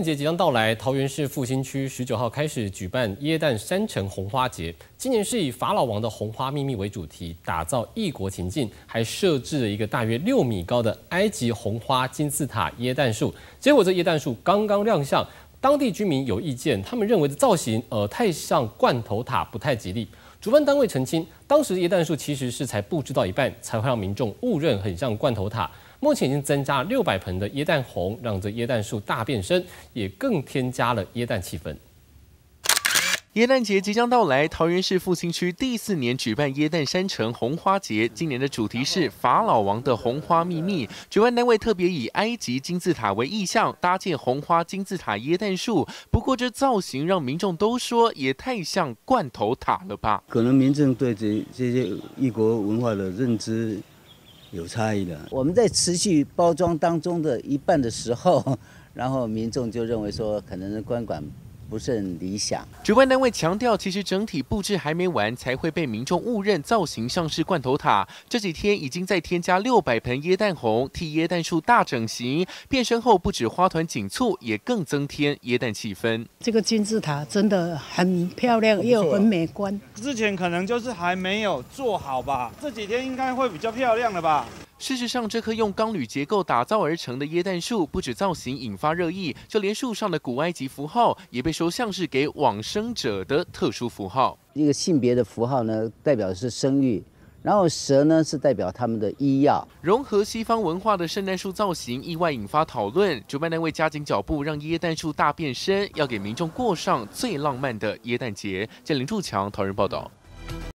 节即将到来，桃园市复兴区19号开始举办耶诞山城红花节。今年是以法老王的红花秘密为主题，打造异国情境，还设置了一个大约6米高的埃及红花金字塔耶诞树。结果这耶诞树刚刚亮相，当地居民有意见，他们认为的造型太像罐头塔，不太吉利。主办单位澄清，当时耶诞树其实是才布置到一半，才会让民众误认很像罐头塔。目前已经增加600盆的耶诞红，让这耶诞树大变身，也更添加了耶诞气氛。 耶诞节即将到来，桃园市复兴区第4年举办耶诞山城红花节，今年的主题是法老王的红花秘密。主办单位特别以埃及金字塔为意象，搭建红花金字塔耶诞树。不过这造型让民众都说也太像罐头塔了吧？ 可能民众对这些异国文化的认知有差异的。 我们在持续包装当中的一半的时候，然后民众就认为说，可能观感不是很理想。 主办单位强调，其实整体布置还没完，才会被民众误认造型像是罐头塔。这几天已经在添加600盆耶诞红，替耶诞树大整形。变身后，不止花团锦簇，也更增添耶诞气氛。 这个金字塔真的很漂亮，又很美观。 之前可能就是还没有做好吧，这几天应该会比较漂亮了吧。 事实上，这棵用钢铝结构打造而成的耶诞树，不止造型引发热议，就连树上的古埃及符号也被说像是给往生者的特殊符号。 一个性别的符号呢，代表的是生育。然后蛇呢是代表他们的医药， 融合西方文化的圣诞树造型意外引发讨论。主办单位加紧脚步，让耶诞树大变身，要给民众过上最浪漫的耶诞节。林柱强，桃园报道。